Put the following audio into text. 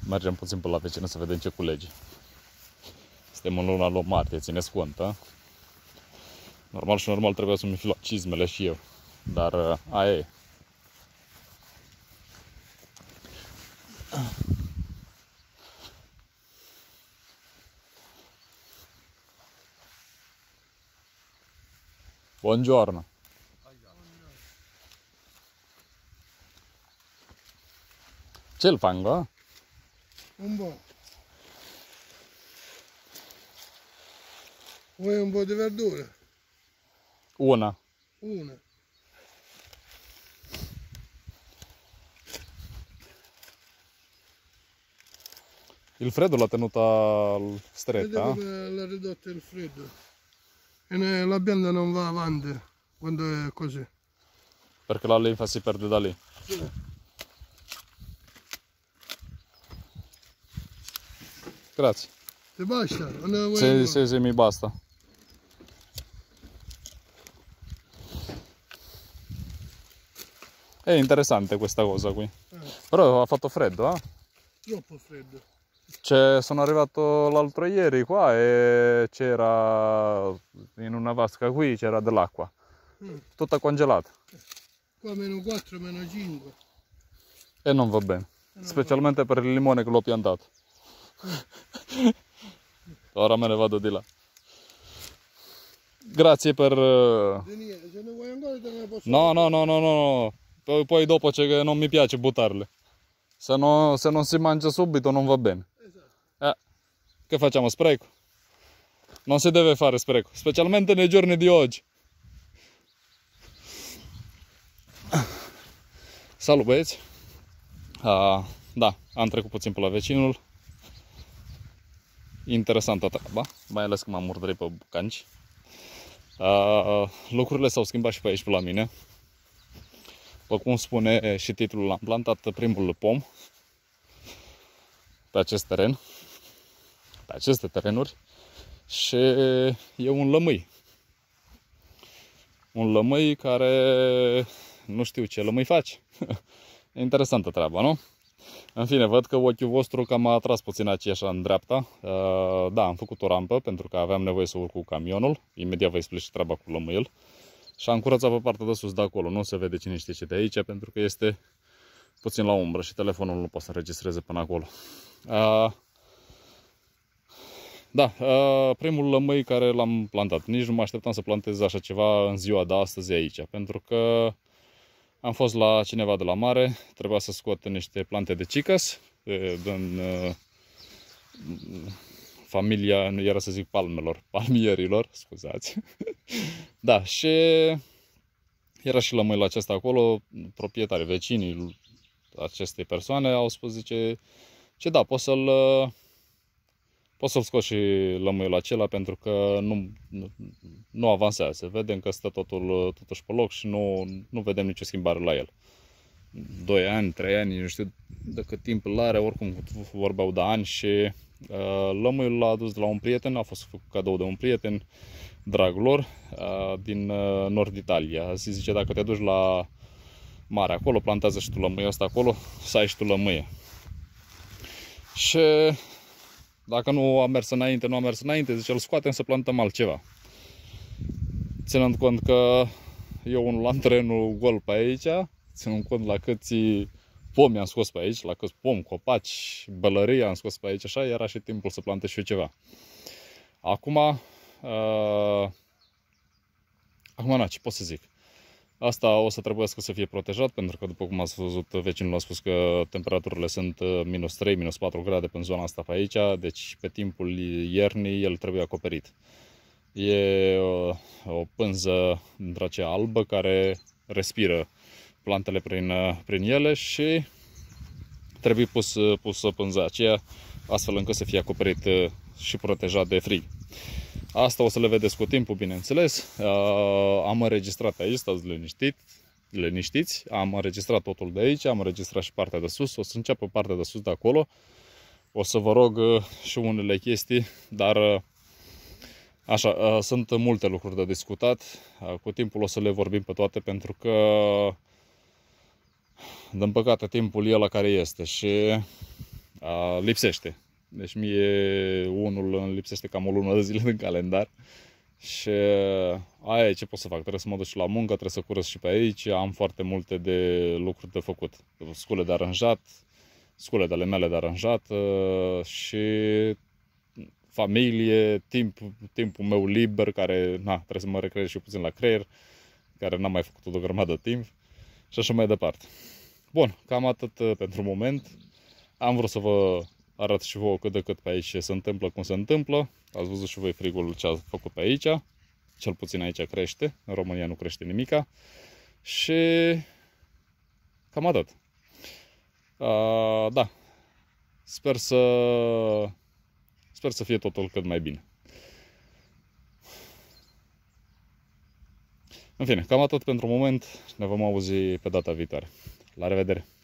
Mergem puțin pe la vecină să vedem ce culege. Suntem în luna lui martie, țineți cont, a? Normal și normal trebuia să-mi fi luat cizmele și eu. Dar aia e. Buongiorno. Ce il fango? Un po'. Vuoi un po' di verdura? Una. Una. Il freddo l'ha tenuta stretta? Vedi come l'ha ridotto il freddo. E la pianta non va avanti quando è così. Perché la linfa si perde da lì. Sì. Grazie. Ti basta? O ne vuoi Sì, mi basta. È interessante questa cosa qui. Però ha fatto freddo, eh? Troppo freddo. Cioè, sono arrivato l'altro ieri qua e c'era in una vasca qui c'era dell'acqua. Tutta congelata. Qua meno 4, meno 5. E non va bene. Specialmente per il limone che l'ho piantato. Ora me ne vado di là. Grazie per... Se ne vuoi ancora te ne posso... No. Poi dopo c'è che non mi piace buttarle. Se non si mangia subito non va bene. Esatto. Che facciamo? Spreco? Non si deve fare spreco, specialmente nei giorni di oggi. Salut băieți! Da, am trecut puțin pe la vecinul. Interesantă treaba, mai ales că m-am murdărit pe bucanci. Lucrurile s-au schimbat și pe aici pe la mine. După cum spune și titlul, am plantat primul pom pe acest teren, pe aceste terenuri, și e un lămâi. Un lămâi care nu știu ce lămâi face. E interesantă treaba, nu? În fine, văd că ochiul vostru cam a atras puțin aici așa în dreapta. Da, am făcut o rampă pentru că aveam nevoie să urc cu camionul. Imediat vă explic și treaba cu lămâiul. Și am curățat pe partea de sus de acolo. Nu se vede cine știe ce de aici, pentru că este puțin la umbră și telefonul nu poate să înregistreze până acolo. Da, primul lămâi care l-am plantat. Nici nu mă așteptam să plantez așa ceva în ziua de astăzi aici, pentru că am fost la cineva de la mare, trebuia să scot niște plante de cicas din familia, nu era să zic palmierilor, scuzați. Da, și era și lămâiul acesta acolo, proprietarii, vecinii acestei persoane au spus, zice, ce da, poți să-l scoți și lămâiul acela pentru că nu avansează. Vedem că stă totul totuși pe loc și nu vedem nicio schimbare la el. 2 ani, 3 ani, nu știu de cât timp îl are, oricum vorbeau de ani. Și lămâiul l-a adus de la un prieten, a fost făcut cadou de un prieten dragul lor din nord Italia. Zice, dacă te duci la mare acolo, plantează și tu lămâiul ăsta acolo, să ai și tu lămâie. Și dacă nu a mers înainte, zice, îl scoatem să plantăm altceva. Ținând cont că eu unul am terenul gol pe aici, ținând cont la câți pomi am scos pe aici, la câți pomi, copaci, bălării am scos pe aici, așa, era și timpul să plantez și eu ceva. Acum, ce pot să zic? Asta o să trebuiască să fie protejat, pentru că, după cum ați văzut, vecinul a spus că temperaturile sunt minus 3, minus 4 grade pe zona asta pe aici, deci pe timpul iernii el trebuie acoperit. E o pânză dintre aceea albă care respiră plantele prin ele și trebuie pusă pânza aceea astfel încât să fie acoperit și protejat de frig. Asta o să le vedeți cu timpul, bineînțeles. Am înregistrat aici, stați liniștiți. Am înregistrat totul de aici, am înregistrat și partea de sus. O să înceapă partea de sus de acolo. O să vă rog și unele chestii, dar așa, sunt multe lucruri de discutat. Cu timpul o să le vorbim pe toate, pentru că, din păcate, timpul e la care este și lipsește. Deci mie unul îmi lipsește cam o lună de zile din calendar. Și aia e ce pot să fac. Trebuie să mă duc și la muncă, trebuie să curăț și pe aici. Am foarte multe de lucruri de făcut. Scule de aranjat, scule de ale mele de aranjat și familie, timpul meu liber, care trebuie să mă recreez și puțin la creier, care n-am mai făcut o grămadă de timp și așa mai departe. Bun, cam atât pentru moment. Am vrut să vă arăt și vouă cât de cât pe aici ce se întâmplă, cum se întâmplă. Ați văzut și voi frigul ce a făcut pe aici. Cel puțin aici crește, în România nu crește nimica. Și cam atât. Da. Sper să fie totul cât mai bine. În fine, cam atât pentru moment. Ne vom auzi pe data viitoare. La revedere!